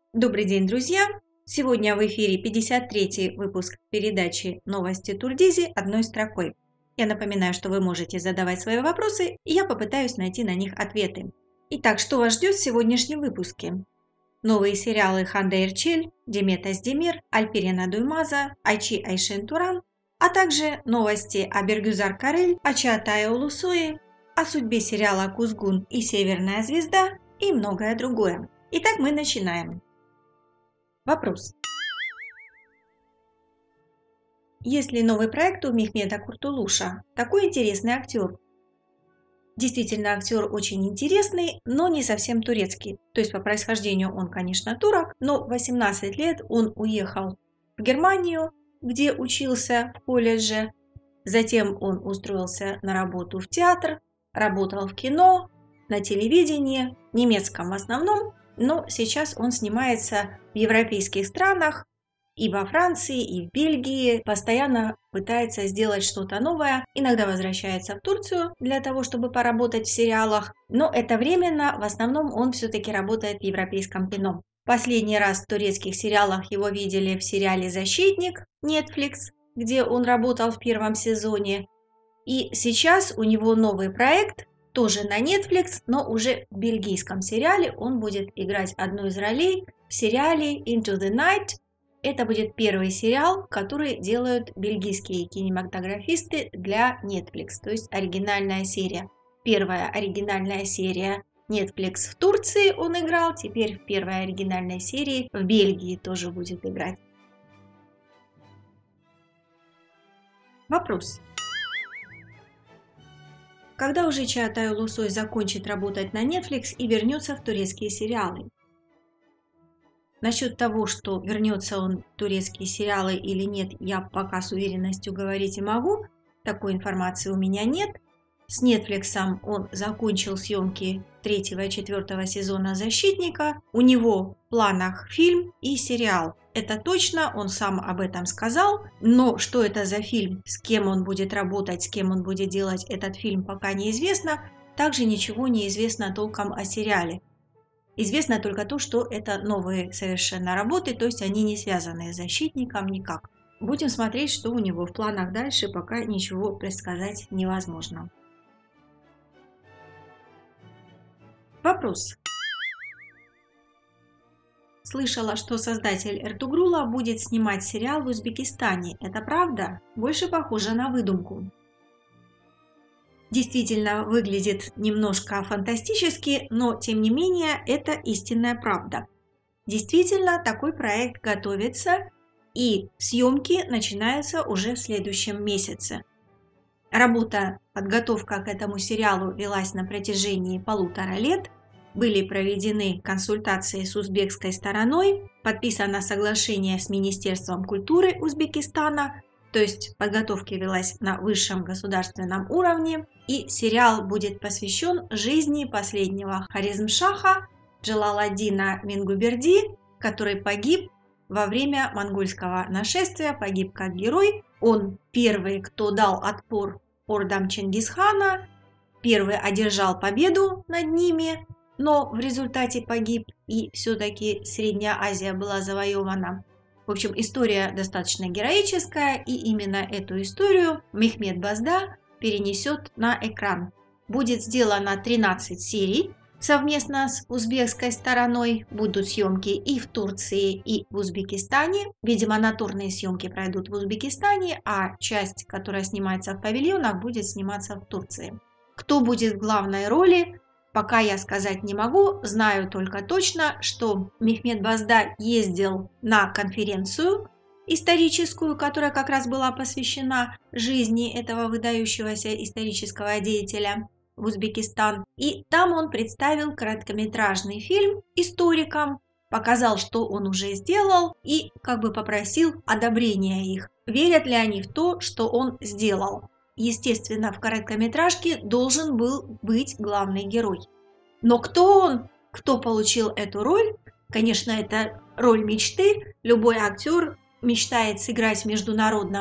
Добрый день, друзья! Сегодня в эфире 53-й выпуск передачи «Новости Турдизи» одной строкой. Я напоминаю, что вы можете задавать свои вопросы, и я попытаюсь найти на них ответы. Итак, что вас ждет в сегодняшнем выпуске? Новые сериалы Ханде Эрчель, Демет Оздемир, Альпирина Дуймаза, Айчи Айшен Туран, а также новости о Бергюзар Карель, о Чаатае Улусуи, о судьбе сериала «Кузгун» и «Северная звезда» и многое другое. Итак, мы начинаем. Вопрос. Есть ли новый проект у Мехмета Куртулуша? Такой интересный актер. Действительно, актер очень интересный, но не совсем турецкий. То есть по происхождению он, конечно, турок, но в 18 лет он уехал в Германию, где учился в колледже. Затем он устроился на работу в театр, работал в кино, на телевидении, немецком в основном. Но сейчас он снимается в европейских странах, и во Франции, и в Бельгии, постоянно пытается сделать что-то новое, иногда возвращается в Турцию для того, чтобы поработать в сериалах, но это временно, в основном он все-таки работает в европейском кино. Последний раз в турецких сериалах его видели в сериале «Защитник» Netflix, где он работал в первом сезоне, и сейчас у него новый проект, тоже на Netflix, но уже в бельгийском сериале он будет играть одну из ролей в сериале Into the Night. Это будет первый сериал, который делают бельгийские кинематографисты для Netflix, то есть оригинальная серия. Первая оригинальная серия Netflix в Турции он играл, теперь в первой оригинальной серии в Бельгии тоже будет играть. Вопрос. Когда уже Чаатай Улусой закончит работать на Netflix и вернется в турецкие сериалы? Насчет того, что вернется он в турецкие сериалы или нет, я пока с уверенностью говорить не могу. Такой информации у меня нет. С Netflix он закончил съемки 3-го и 4-го сезона «Защитника». У него в планах фильм и сериал. Это точно, он сам об этом сказал. Но что это за фильм, с кем он будет работать, с кем он будет делать этот фильм, пока неизвестно. Также ничего не известно толком о сериале. Известно только то, что это новые совершенно работы, то есть они не связаны с «Защитником» никак. Будем смотреть, что у него в планах дальше, пока ничего предсказать невозможно. Вопрос. Слышала, что создатель Эртугрула будет снимать сериал в Узбекистане. Это правда? Больше похоже на выдумку. Действительно выглядит немножко фантастически, но тем не менее это истинная правда. Действительно, такой проект готовится, и съемки начинаются уже в следующем месяце. Подготовка к этому сериалу велась на протяжении 1,5 лет. Были проведены консультации с узбекской стороной, подписано соглашение с Министерством культуры Узбекистана, то есть подготовка велась на высшем государственном уровне, и сериал будет посвящен жизни последнего Хорезмшаха Джалаладдина Менгуберди, который погиб во время монгольского нашествия, погиб как герой. Он первый, кто дал отпор ордам Чингисхана, первый одержал победу над ними, но в результате погиб, и все-таки Средняя Азия была завоевана. В общем, история достаточно героическая, и именно эту историю Мехмет Базда перенесет на экран. Будет сделано 13 серий совместно с узбекской стороной. Будут съемки и в Турции, и в Узбекистане. Видимо, натурные съемки пройдут в Узбекистане, а часть, которая снимается в павильонах, будет сниматься в Турции. Кто будет в главной роли? Пока я сказать не могу, знаю только точно, что Мехмет Базда ездил на конференцию историческую, которая как раз была посвящена жизни этого выдающегося исторического деятеля в Узбекистан. И там он представил короткометражный фильм историкам, показал, что он уже сделал, и как бы попросил одобрения их. Верят ли они в то, что он сделал? Естественно, в короткометражке должен был быть главный герой. Но кто он, кто получил эту роль? Конечно, это роль мечты. Любой актер мечтает сыграть в международном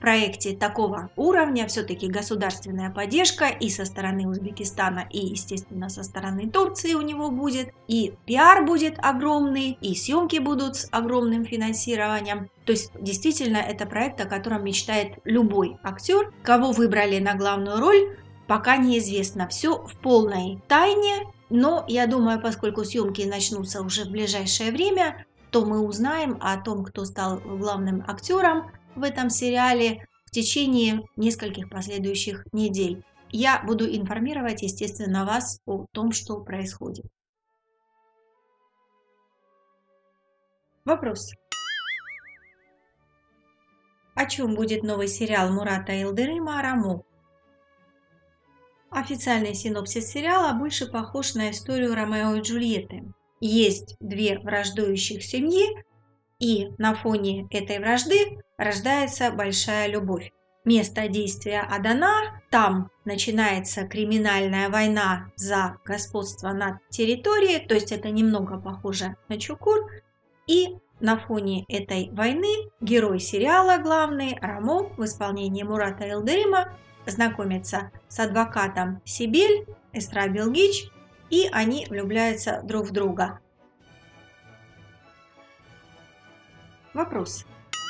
проекте такого уровня все-таки государственная поддержка и со стороны Узбекистана, и, естественно, со стороны Турции у него будет, и пиар будет огромный, и съемки будут с огромным финансированием. То есть, действительно, это проект, о котором мечтает любой актер. Кого выбрали на главную роль, пока неизвестно. Все в полной тайне, но я думаю, поскольку съемки начнутся уже в ближайшее время, то мы узнаем о том, кто стал главным актером в этом сериале в течение нескольких последующих недель. Я буду информировать, естественно, вас о том, что происходит. Вопрос. О чем будет новый сериал Мурата Йылдырыма «Рамо»? Официальный синопсис сериала больше похож на историю Ромео и Джульетты. Есть две враждующих семьи, и на фоне этой вражды рождается большая любовь. Место действия Адана, там начинается криминальная война за господство над территорией, то есть это немного похоже на Чукур. И на фоне этой войны герой сериала главный Рамо в исполнении Мурата Йылдырыма знакомится с адвокатом Сибель, Эсра Белгич, и они влюбляются друг в друга. Вопрос.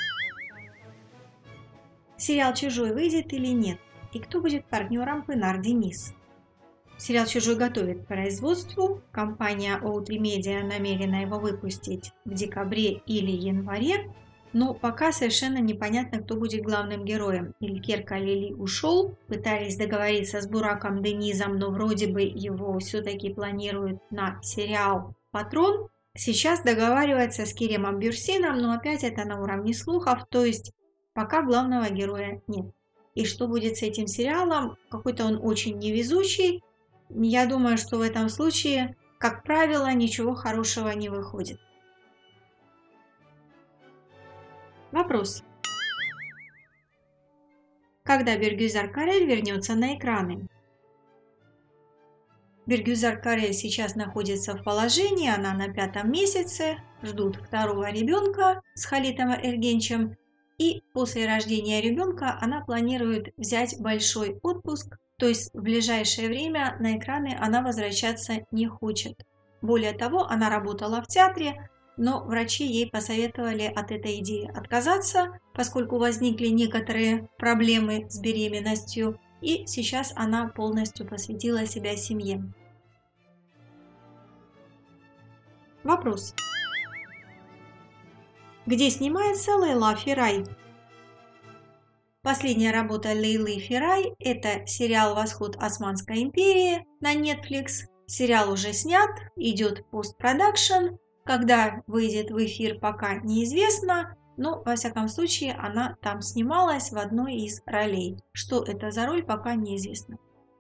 Сериал «Чужой» выйдет или нет? И кто будет партнером Пынар Денис? Сериал «Чужой» готовит к производству. Компания O3 Media намерена его выпустить в декабре или январе. Но пока совершенно непонятно, кто будет главным героем. Илькер Калили ушел, пытались договориться с Бураком Денизом, но вроде бы его все-таки планируют на сериал «Патрон». Сейчас договаривается с Керемом Бюрсином, но опять это на уровне слухов, то есть пока главного героя нет. И что будет с этим сериалом? Какой-то он очень невезучий. Я думаю, что в этом случае, как правило, ничего хорошего не выходит. Вопрос. Когда Бергюзар Карель вернется на экраны? Бергюзар Карель сейчас находится в положении, она на 5-м месяце, ждут второго ребенка с Халитом Эргенчем, и после рождения ребенка она планирует взять большой отпуск, то есть в ближайшее время на экраны она возвращаться не хочет. Более того, она работала в театре, но врачи ей посоветовали от этой идеи отказаться, поскольку возникли некоторые проблемы с беременностью, и сейчас она полностью посвятила себя семье. Вопрос. Где снимается Лейла Ферай? Последняя работа Лейлы Ферай – это сериал «Восход Османской империи» на Netflix. Сериал уже снят, идет постпродакшн. Когда выйдет в эфир, пока неизвестно, но, во всяком случае, она там снималась в одной из ролей. Что это за роль, пока неизвестно.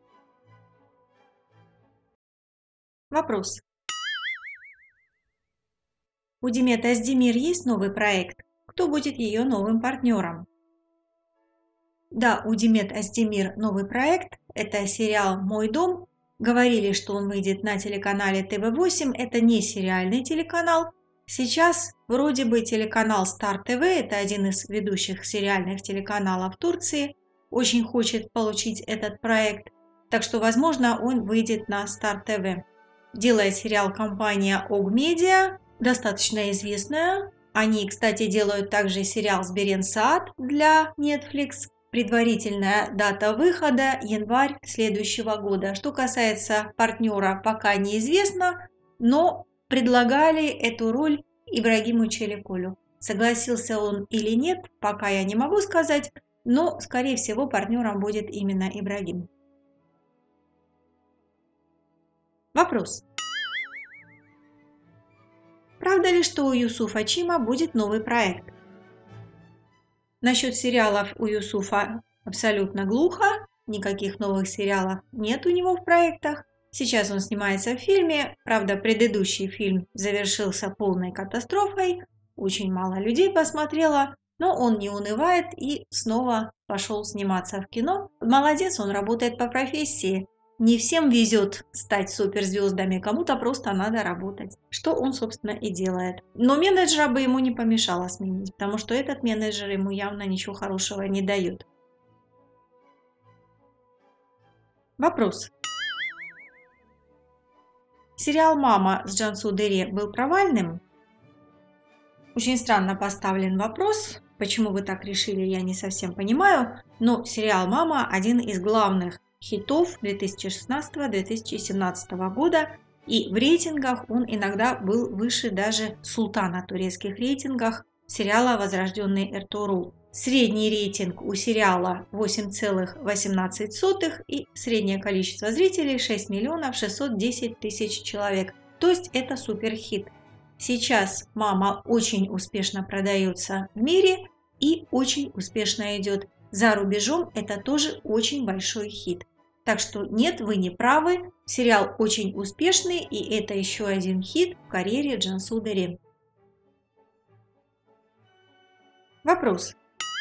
Вопрос. У Демет Оздемир есть новый проект? Кто будет ее новым партнером? Да, у Демет Оздемир новый проект. Это сериал «Мой дом». Говорили, что он выйдет на телеканале ТВ8. Это не сериальный телеканал. Сейчас вроде бы телеканал Стар ТВ, это один из ведущих сериальных телеканалов Турции, очень хочет получить этот проект. Так что, возможно, он выйдет на Стар ТВ. Делает сериал компания OG Media, достаточно известная. Они, кстати, делают также сериал «Сберен Саад» для Netflix. Предварительная дата выхода – январь следующего года. Что касается партнера, пока неизвестно, но предлагали эту роль Ибрагиму Челиколю. Согласился он или нет, пока я не могу сказать, но, скорее всего, партнером будет именно Ибрагим. Вопрос. Правда ли, что у Юсуфа Чима будет новый проект? Насчет сериалов у Юсуфа абсолютно глухо, никаких новых сериалов нет у него в проектах. Сейчас он снимается в фильме, правда, предыдущий фильм завершился полной катастрофой, очень мало людей посмотрело, но он не унывает и снова пошел сниматься в кино. Молодец, он работает по профессии. Не всем везет стать суперзвездами, кому-то просто надо работать. Что он, собственно, и делает. Но менеджера бы ему не помешало сменить, потому что этот менеджер ему явно ничего хорошего не дает. Вопрос. Сериал «Мама» с Джансу Дери был провальным? Очень странно поставлен вопрос. Почему вы так решили, я не совсем понимаю. Но сериал «Мама» один из главных хитов 2016-2017 года. И в рейтингах он иногда был выше даже султана турецких рейтингах сериала «Возрожденный Эртугрул». Средний рейтинг у сериала 8,18 и среднее количество зрителей 6 610 000 человек. То есть это суперхит. Сейчас «Мама» очень успешно продается в мире и очень успешно идет за рубежом. Это тоже очень большой хит. Так что нет, вы не правы. Сериал очень успешный, и это еще один хит в карьере Джансу Дери. Вопрос.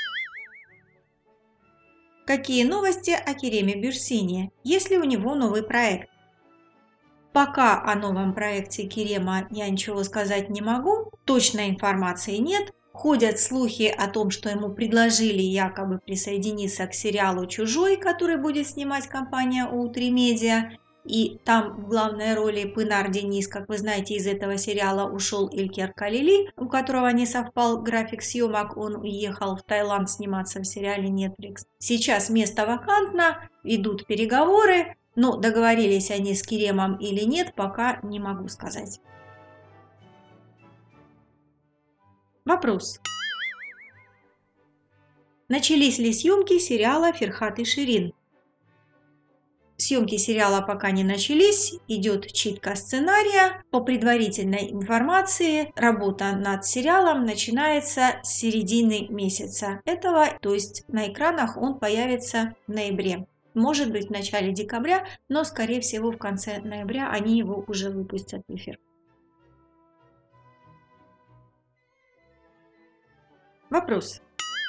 Какие новости о Кереме Бюрсине? Есть ли у него новый проект? Пока о новом проекте Керема я ничего сказать не могу, точной информации нет. Ходят слухи о том, что ему предложили якобы присоединиться к сериалу «Чужой», который будет снимать компания O3 Media. И там в главной роли Пынар Денис, как вы знаете, из этого сериала ушел Илькер Калили, у которого не совпал график съемок, он уехал в Таиланд сниматься в сериале Netflix. Сейчас место вакантно, идут переговоры, но договорились они с Керемом или нет, пока не могу сказать. Вопрос. Начались ли съемки сериала «Ферхат и Ширин»? Съемки сериала пока не начались, идет читка сценария. По предварительной информации, работа над сериалом начинается с середины месяца этого, то есть на экранах он появится в ноябре. Может быть в начале декабря, но скорее всего в конце ноября они его уже выпустят в эфир. Вопрос.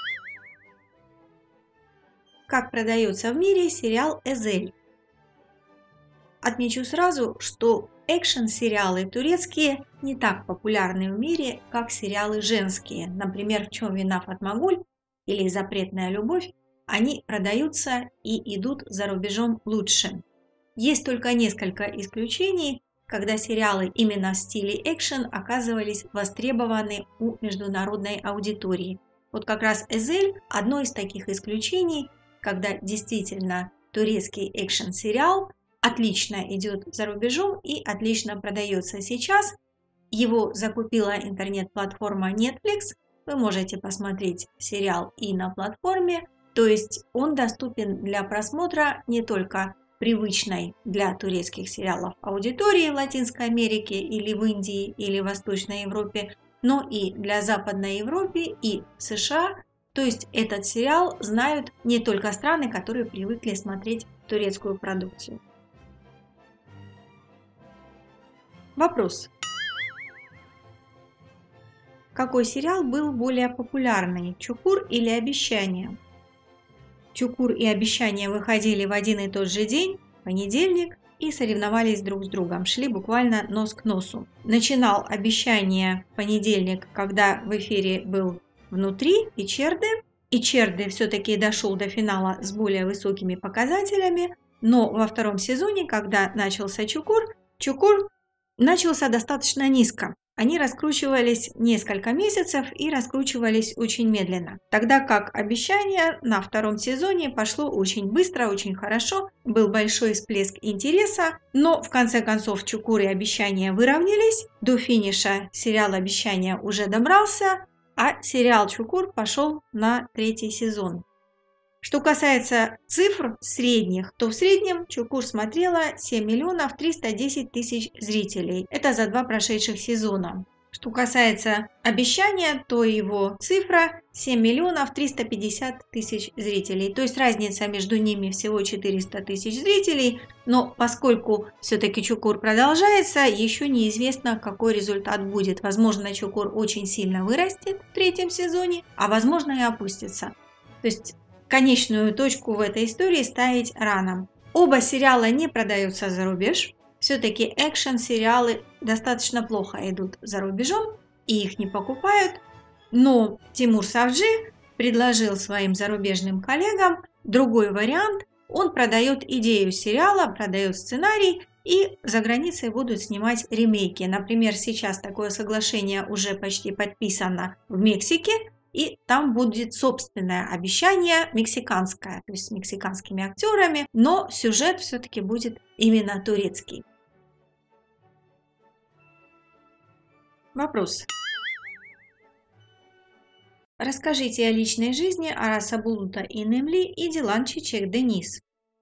Как продается в мире сериал «Эзель»? Отмечу сразу, что экшн-сериалы турецкие не так популярны в мире, как сериалы женские. Например, «В чем вина Фатмагуль» или «Запретная любовь». Они продаются и идут за рубежом лучше. Есть только несколько исключений, когда сериалы именно в стиле экшен оказывались востребованы у международной аудитории. Вот как раз «Эзель» – одно из таких исключений, когда действительно турецкий экшн-сериал отлично идет за рубежом и отлично продается сейчас. Его закупила интернет-платформа Netflix. Вы можете посмотреть сериал и на платформе. То есть он доступен для просмотра не только привычной для турецких сериалов аудитории в Латинской Америке или в Индии или в Восточной Европе, но и для Западной Европы и США. То есть этот сериал знают не только страны, которые привыкли смотреть турецкую продукцию. Вопрос. Какой сериал был более популярный, «Чукур» или «Обещание»? «Чукур» и «Обещание» выходили в один и тот же день, понедельник, и соревновались друг с другом, шли буквально нос к носу. Начинал «Обещание» в понедельник, когда в эфире был «Внутри» и Черды все-таки дошел до финала с более высокими показателями, но во втором сезоне, когда начался «Чукур» начался достаточно низко. Они раскручивались несколько месяцев и раскручивались очень медленно. Тогда как «Обещание» на втором сезоне пошло очень быстро, очень хорошо. Был большой всплеск интереса, но в конце концов «Чукур» и «Обещание» выровнялись. До финиша сериал «Обещание» уже добрался, а сериал «Чукур» пошел на третий сезон. Что касается цифр средних, то в среднем «Чукур» смотрело 7 310 000 зрителей. Это за 2 прошедших сезона. Что касается «Обещания», то его цифра 7 350 000 зрителей. То есть разница между ними всего 400 000 зрителей. Но поскольку все-таки «Чукур» продолжается, еще неизвестно, какой результат будет. Возможно, «Чукур» очень сильно вырастет в третьем сезоне, а возможно и опустится. То есть конечную точку в этой истории ставить рано. Оба сериала не продаются за рубеж. Все-таки экшн-сериалы достаточно плохо идут за рубежом, и их не покупают. Но Тимур Савджи предложил своим зарубежным коллегам другой вариант. Он продает идею сериала, продает сценарий, и за границей будут снимать ремейки. Например, сейчас такое соглашение уже почти подписано в Мексике, и там будет собственное обещание мексиканское, то есть с мексиканскими актерами, но сюжет все-таки будет именно турецкий. Вопрос. Расскажите о личной жизни Араса Булута и Немли и Дилан Чичек Денис.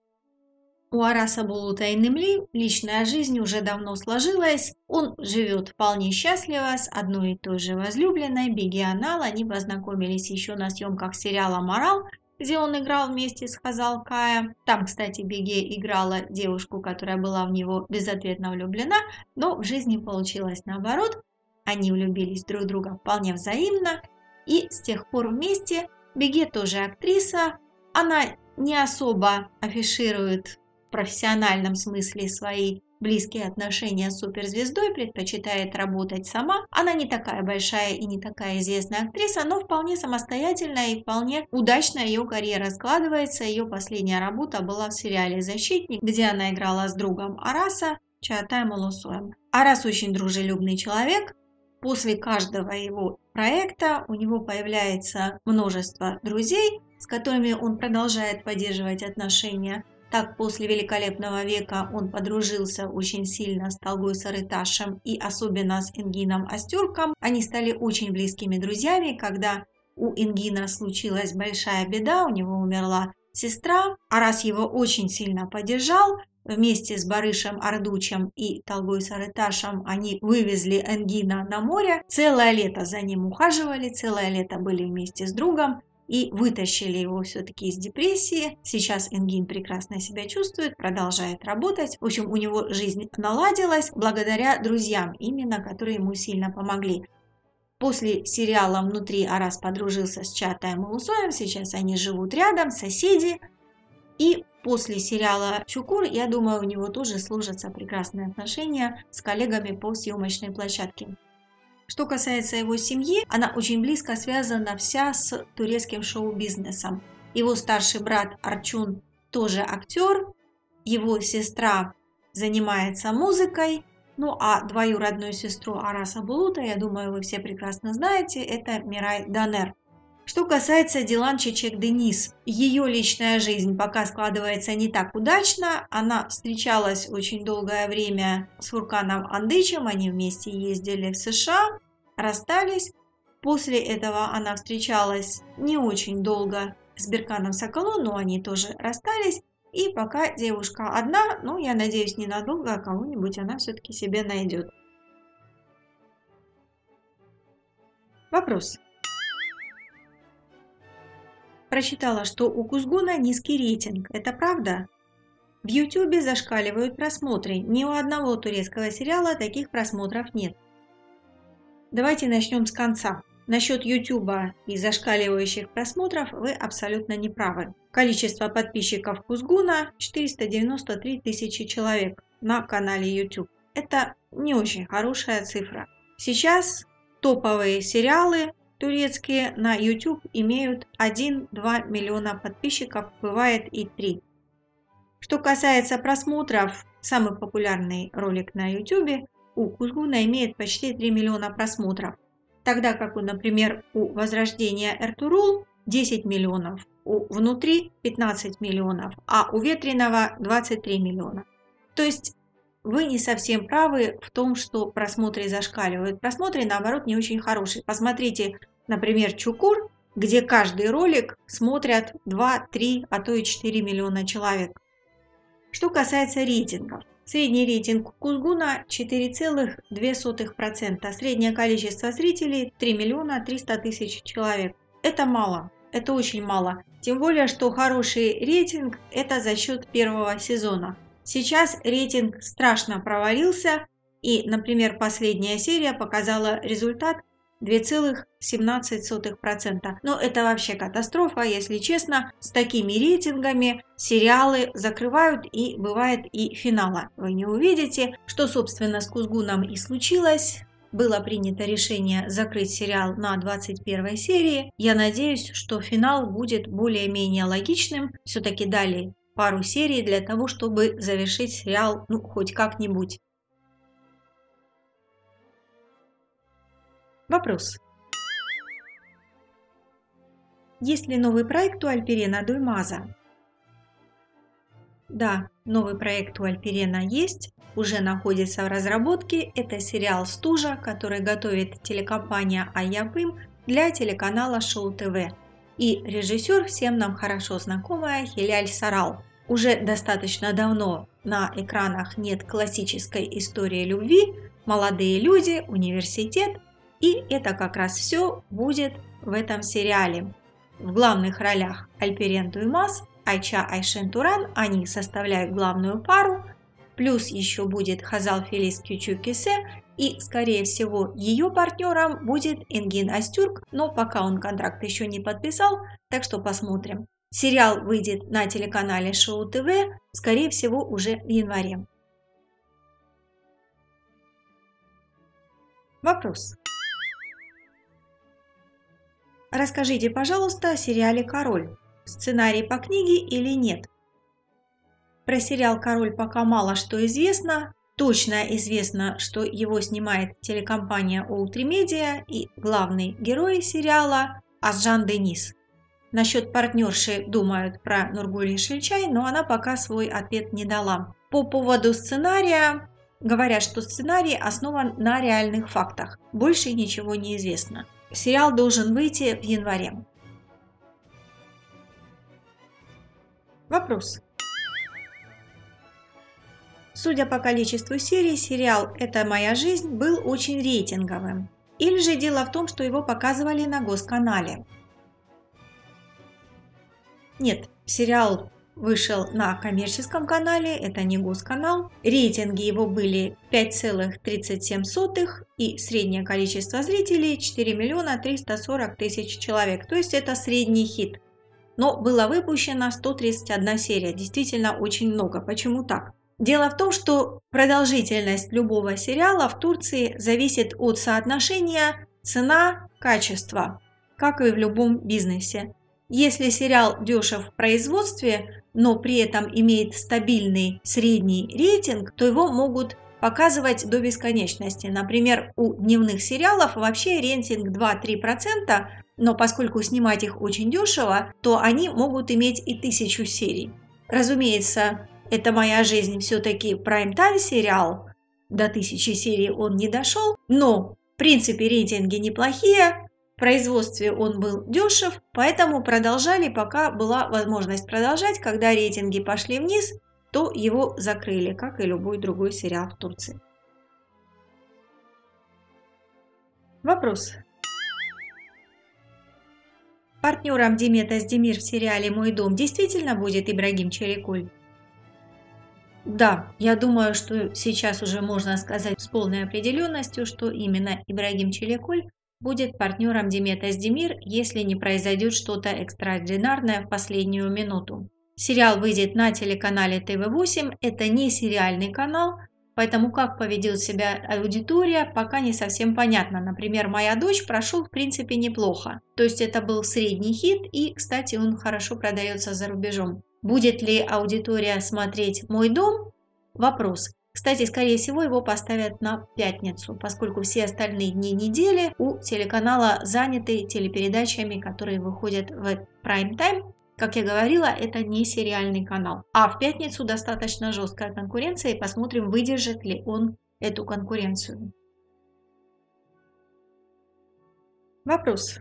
У Араса Булута и Немли личная жизнь уже давно сложилась. Он живет вполне счастливо с одной и той же возлюбленной Биги Анал. Они познакомились еще на съемках сериала «Морал», где он играл вместе с Хазал Кая. Там, кстати, Биги играла девушку, которая была в него безответно влюблена, но в жизни получилось наоборот. Они влюбились друг в друга вполне взаимно. И с тех пор вместе. Биги тоже актриса. Она не особо афиширует в профессиональном смысле свои близкие отношения с суперзвездой, предпочитает работать сама. Она не такая большая и не такая известная актриса, но вполне самостоятельная и вполне удачно ее карьера складывается. Ее последняя работа была в сериале «Защитник», где она играла с другом Араса Чаатаем Олосоем. Арас очень дружелюбный человек. После каждого его проекта у него появляется множество друзей, с которыми он продолжает поддерживать отношения. Так, после «Великолепного века» он подружился очень сильно с Талгой Сарыташем и особенно с Энгином Астюрком. Они стали очень близкими друзьями, когда у Энгина случилась большая беда, у него умерла сестра. Арас его очень сильно поддержал. Вместе с Барышем Ардучем и Талгой Сарыташем они вывезли Энгина на море. Целое лето за ним ухаживали, целое лето были вместе с другом и вытащили его все-таки из депрессии. Сейчас Энгин прекрасно себя чувствует, продолжает работать. В общем, у него жизнь наладилась благодаря друзьям, именно которые ему сильно помогли. После сериала «Внутри» Арас подружился с Чаатаем Олосоем, сейчас они живут рядом, соседи. И после сериала «Чукур», я думаю, у него тоже сложатся прекрасные отношения с коллегами по съемочной площадке. Что касается его семьи, она очень близко связана вся с турецким шоу-бизнесом. Его старший брат Арчун тоже актер, его сестра занимается музыкой, ну а двоюродную сестру Араса Булута, я думаю, вы все прекрасно знаете, это Мирай Данер. Что касается Дилан Чичек Денис, ее личная жизнь пока складывается не так удачно. Она встречалась очень долгое время с Фурканом Андычем, они вместе ездили в США, расстались. После этого она встречалась не очень долго с Берканом Соколом, но они тоже расстались. И пока девушка одна, ну я надеюсь ненадолго, а кого-нибудь она все-таки себе найдет. Вопрос. Прочитала, что у Кузгуна низкий рейтинг. Это правда? В YouTube зашкаливают просмотры. Ни у одного турецкого сериала таких просмотров нет. Давайте начнем с конца. Насчет YouTube и зашкаливающих просмотров вы абсолютно не правы. Количество подписчиков Кузгуна 493 тысячи человек на канале YouTube. Это не очень хорошая цифра. Сейчас топовые сериалы турецкие на YouTube имеют 1-2 миллиона подписчиков, бывает и 3. Что касается просмотров, самый популярный ролик на YouTube у Кузгуна имеет почти 3 миллиона просмотров. Тогда как, например, у Возрождения Эртурул 10 миллионов, у Внутри 15 миллионов, а у Ветреного 23 миллиона. То есть вы не совсем правы в том, что просмотры зашкаливают. Просмотры, наоборот, не очень хорошие. Посмотрите, например, Чукур, где каждый ролик смотрят 2, 3, а то и 4 миллиона человек. Что касается рейтингов. Средний рейтинг Кузгуна 4,2%. Среднее количество зрителей 3 миллиона 300 тысяч человек. Это мало. Это очень мало. Тем более, что хороший рейтинг – это за счет первого сезона. Сейчас рейтинг страшно провалился. И, например, последняя серия показала результат 2,17%. Но это вообще катастрофа, если честно. С такими рейтингами сериалы закрывают, и бывает и финала вы не увидите, что, собственно, с Кузгуном и случилось. Было принято решение закрыть сериал на 21 серии. Я надеюсь, что финал будет более-менее логичным. Все-таки дали пару серий для того, чтобы завершить сериал, ну, хоть как-нибудь. Вопрос. Есть ли новый проект у Альперена Дуймаза? Да, новый проект у Альперена есть, уже находится в разработке. Это сериал «Стужа», который готовит телекомпания Аябым для телеканала Шоу ТВ. И режиссер всем нам хорошо знакомая Хиляль Сарал. Уже достаточно давно на экранах нет классической истории любви, молодые люди, университет. И это как раз все будет в этом сериале. В главных ролях Альперен Дуймаз, Айча Айшен Туран, они составляют главную пару. Плюс еще будет Хазал Фелис Кючу Кисе, и, скорее всего, ее партнером будет Энгин Астюрк, но пока он контракт еще не подписал, так что посмотрим. Сериал выйдет на телеканале Шоу ТВ, скорее всего, уже в январе. Вопрос. Расскажите, пожалуйста, о сериале «Король». Сценарий по книге или нет? Про сериал «Король» пока мало что известно. Точно известно, что его снимает телекомпания Ултримедиа и главный герой сериала Асжан Денис. Насчет партнерши думают про Нургуль Шильчай, но она пока свой ответ не дала. По поводу сценария говорят, что сценарий основан на реальных фактах. Больше ничего не известно. Сериал должен выйти в январе. Вопрос. Судя по количеству серий, сериал «Это моя жизнь» был очень рейтинговым. Или же дело в том, что его показывали на госканале? Нет, сериал вышел на коммерческом канале, это не госканал. Рейтинги его были 5,37 и среднее количество зрителей 4 340 000 человек. То есть это средний хит. Но было выпущено 131 серия, действительно очень много. Почему так? Дело в том, что продолжительность любого сериала в Турции зависит от соотношения цена-качество, как и в любом бизнесе. Если сериал дешев в производстве, но при этом имеет стабильный средний рейтинг, то его могут показывать до бесконечности. Например, у дневных сериалов вообще рейтинг 2-3%, но поскольку снимать их очень дешево, то они могут иметь и 1000 серий. Разумеется, «Это моя жизнь» все-таки прайм-тайм сериал, до 1000 серий он не дошел, но в принципе рейтинги неплохие. В производстве он был дешев, поэтому продолжали, пока была возможность продолжать. Когда рейтинги пошли вниз, то его закрыли, как и любой другой сериал в Турции. Вопрос. Партнером Демет Оздемир в сериале «Мой дом» действительно будет Ибрагим Челиколь? Да, я думаю, что сейчас уже можно сказать с полной определенностью, что именно Ибрагим Челиколь будет партнером Демет Оздемир, если не произойдет что-то экстраординарное в последнюю минуту. Сериал выйдет на телеканале ТВ8, это не сериальный канал, поэтому как поведет себя аудитория, пока не совсем понятно. Например, «Моя дочь» прошел в принципе неплохо, то есть это был средний хит, и, кстати, он хорошо продается за рубежом. Будет ли аудитория смотреть «Мой дом»? Вопрос. Кстати, скорее всего, его поставят на пятницу, поскольку все остальные дни недели у телеканала заняты телепередачами, которые выходят в прайм-тайм. Как я говорила, это не сериальный канал. А в пятницу достаточно жесткая конкуренция, и посмотрим, выдержит ли он эту конкуренцию. Вопрос.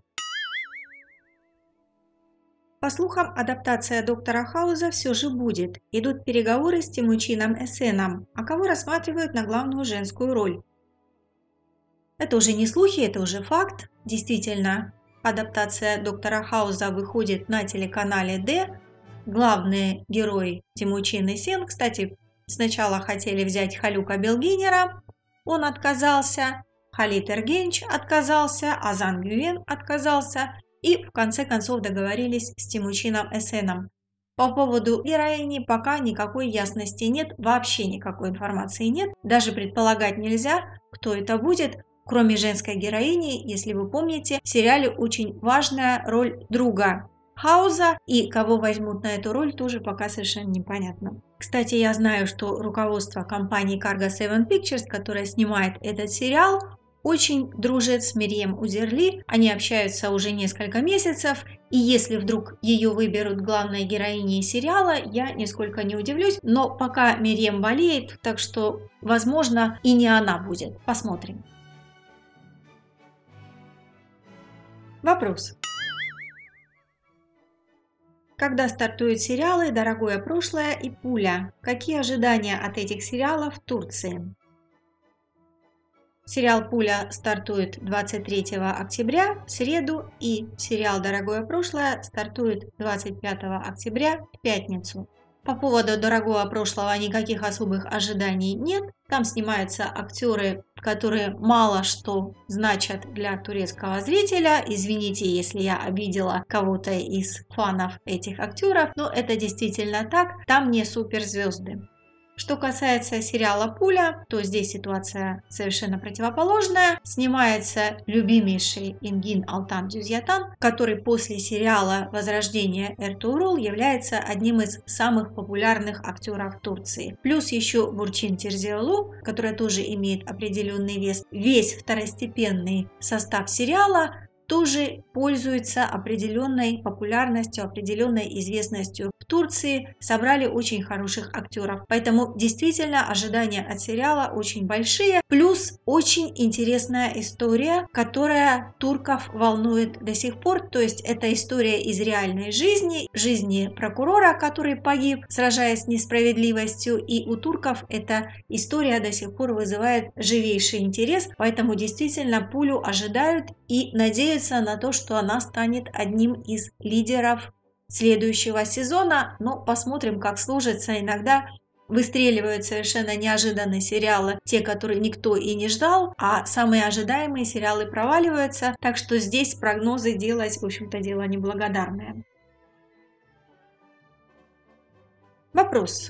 По слухам, адаптация «Доктора Хауза» все же будет. Идут переговоры с Тимучином Эсеном, а кого рассматривают на главную женскую роль. Это уже не слухи, это уже факт. Действительно, адаптация «Доктора Хауза» выходит на телеканале Д. Главный герой Тимучин Эсен. Кстати, сначала хотели взять Халюка Белгинера, он отказался. Халид Эргенч отказался, Азан Гювен отказался, и в конце концов договорились с Тимучином Эсеном. По поводу героини пока никакой ясности нет, вообще никакой информации нет, даже предполагать нельзя, кто это будет, кроме женской героини, если вы помните, в сериале очень важная роль друга Хауза, и кого возьмут на эту роль, тоже пока совершенно непонятно. Кстати, я знаю, что руководство компании Cargo 7 Pictures, которая снимает этот сериал, очень дружит с Мерьем Узерли, они общаются уже несколько месяцев, и если вдруг ее выберут главной героиней сериала, я нисколько не удивлюсь, но пока Мерьем болеет, так что, возможно, и не она будет. Посмотрим. Вопрос. Когда стартуют сериалы «Дорогое прошлое» и «Пуля», какие ожидания от этих сериалов в Турции? Сериал «Пуля» стартует 23 октября в среду, и сериал «Дорогое прошлое» стартует 25 октября в пятницу. По поводу «Дорогого прошлого» никаких особых ожиданий нет. Там снимаются актеры, которые мало что значат для турецкого зрителя. Извините, если я обидела кого-то из фанов этих актеров, но это действительно так, там не суперзвезды. Что касается сериала «Пуля», то здесь ситуация совершенно противоположная. Снимается любимейший Ингин Алтан Дюзятан, который после сериала «Возрождение Эртугрул» является одним из самых популярных актеров Турции. Плюс еще Бурчин Терзиолу, которая тоже имеет определенный вес. Весь второстепенный состав сериала тоже пользуется определенной популярностью, определенной известностью в Турции, собрали очень хороших актеров. Поэтому действительно ожидания от сериала очень большие. Плюс очень интересная история, которая турков волнует до сих пор. То есть это история из реальной жизни, жизни прокурора, который погиб, сражаясь с несправедливостью. И у турков эта история до сих пор вызывает живейший интерес. Поэтому действительно «Пулю» ожидают и надеются на то, что она станет одним из лидеров следующего сезона, но посмотрим, как сложится. Иногда выстреливают совершенно неожиданные сериалы, те, которые никто и не ждал, а самые ожидаемые сериалы проваливаются, так что здесь прогнозы делать, в общем-то, дело неблагодарное. Вопрос.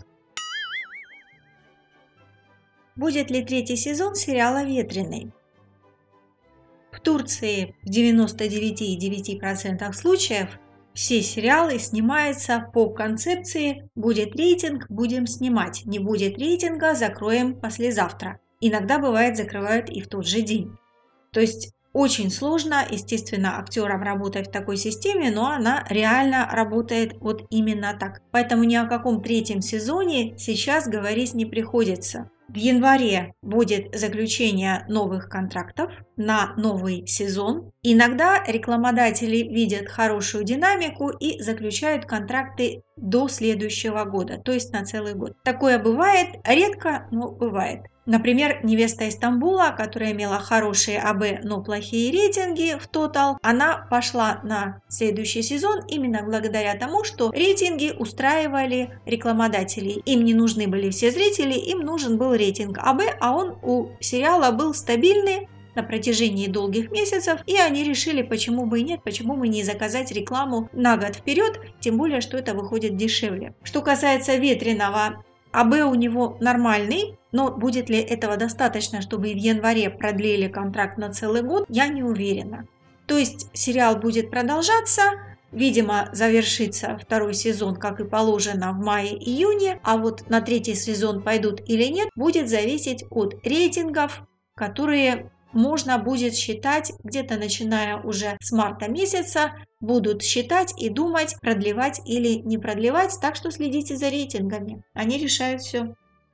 Будет ли третий сезон сериала «Ветреный»? В Турции в 99,9% случаев все сериалы снимаются по концепции «будет рейтинг, будем снимать, не будет рейтинга, закроем послезавтра». Иногда бывает закрывают и в тот же день. То есть очень сложно, естественно, актерам работать в такой системе, но она реально работает вот именно так. Поэтому ни о каком третьем сезоне сейчас говорить не приходится. В январе будет заключение новых контрактов на новый сезон. Иногда рекламодатели видят хорошую динамику и заключают контракты до следующего года, то есть на целый год. Такое бывает, редко, но бывает. Например, «Невеста из Стамбула», которая имела хорошие АБ, но плохие рейтинги в Total, она пошла на следующий сезон именно благодаря тому, что рейтинги устраивали рекламодателей. Им не нужны были все зрители, им нужен был рейтинг АБ, а он у сериала был стабильный на протяжении долгих месяцев, и они решили, почему бы и нет, почему бы не заказать рекламу на год вперед, тем более, что это выходит дешевле. Что касается «Ветреного», АБ у него нормальный, но будет ли этого достаточно, чтобы в январе продлили контракт на целый год, я не уверена. То есть сериал будет продолжаться, видимо, завершится второй сезон, как и положено, в мае-июне, а вот на третий сезон пойдут или нет, будет зависеть от рейтингов, которые можно будет считать где-то начиная уже с марта месяца, будут считать и думать, продлевать или не продлевать, так что следите за рейтингами, они решают все.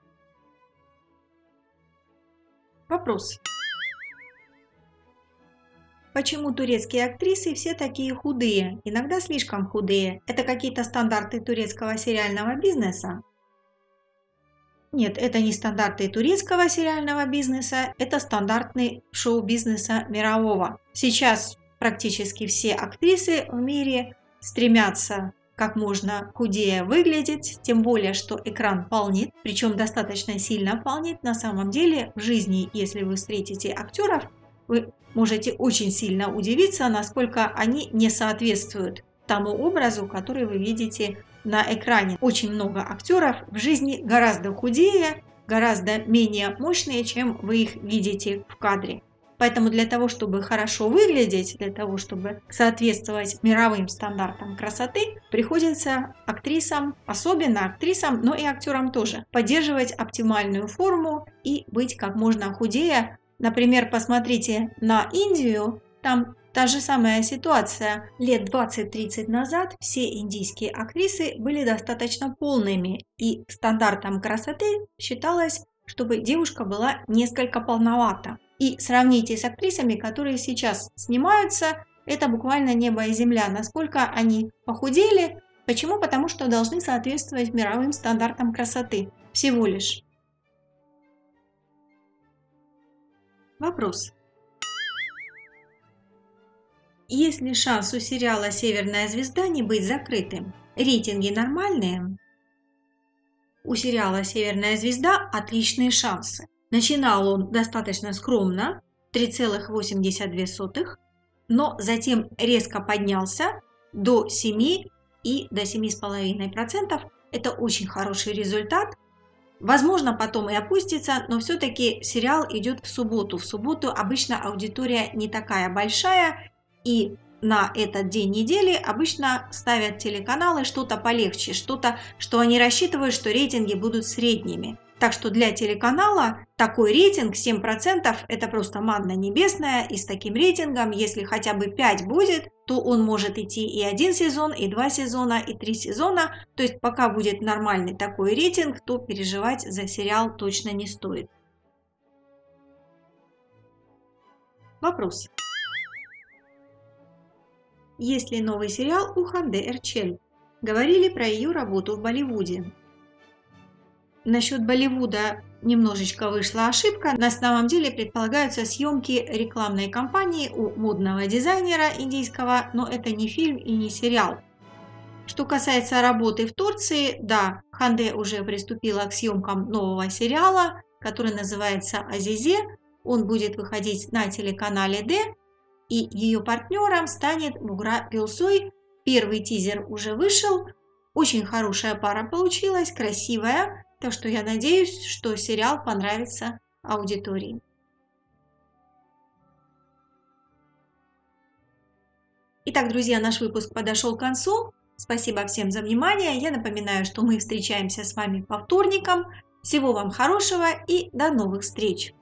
Вопрос. Почему турецкие актрисы все такие худые, иногда слишком худые? Это какие-то стандарты турецкого сериального бизнеса? Нет, это не стандарты турецкого сериального бизнеса, это стандарты шоу-бизнеса мирового. Сейчас практически все актрисы в мире стремятся как можно худее выглядеть, тем более, что экран полнит, причем достаточно сильно полнит. На самом деле в жизни, если вы встретите актеров, вы можете очень сильно удивиться, насколько они не соответствуют тому образу, который вы видите на экране. Очень много актеров в жизни гораздо худее, гораздо менее мощные, чем вы их видите в кадре. Поэтому для того, чтобы хорошо выглядеть, для того, чтобы соответствовать мировым стандартам красоты, приходится актрисам, особенно актрисам, но и актерам тоже, поддерживать оптимальную форму и быть как можно худее. Например, посмотрите на Индию, там та же самая ситуация. Лет 20-30 назад все индийские актрисы были достаточно полными, и стандартом красоты считалось, чтобы девушка была несколько полновата. И сравните с актрисами, которые сейчас снимаются, это буквально небо и земля, насколько они похудели. Почему? Потому что должны соответствовать мировым стандартам красоты. Всего лишь. Вопрос. Есть ли шанс у сериала «Северная звезда» не быть закрытым? Рейтинги нормальные? У сериала «Северная звезда» отличные шансы. Начинал он достаточно скромно, 3,82, но затем резко поднялся до 7 и до 7,5%. Это очень хороший результат. Возможно, потом и опустится, но все-таки сериал идет в субботу. В субботу обычно аудитория не такая большая, и на этот день недели обычно ставят телеканалы что-то полегче, что-то, что они рассчитывают, что рейтинги будут средними. Так что для телеканала такой рейтинг 7% это просто манна небесная, и с таким рейтингом, если хотя бы 5 будет, то он может идти и 1 сезон, и 2 сезона, и 3 сезона. То есть пока будет нормальный такой рейтинг, то переживать за сериал точно не стоит. Вопрос. Есть ли новый сериал у Ханде Эрчель? Говорили про ее работу в Болливуде. Насчет Болливуда немножечко вышла ошибка. На самом деле предполагаются съемки рекламной кампании у модного дизайнера индийского, но это не фильм и не сериал. Что касается работы в Турции, да, Ханде уже приступила к съемкам нового сериала, который называется «Азизе». Он будет выходить на телеканале Д, и ее партнером станет Бугра Гюлсой. Первый тизер уже вышел. Очень хорошая пара получилась, красивая. Так что я надеюсь, что сериал понравится аудитории. Итак, друзья, наш выпуск подошел к концу. Спасибо всем за внимание. Я напоминаю, что мы встречаемся с вами по вторникам. Всего вам хорошего и до новых встреч!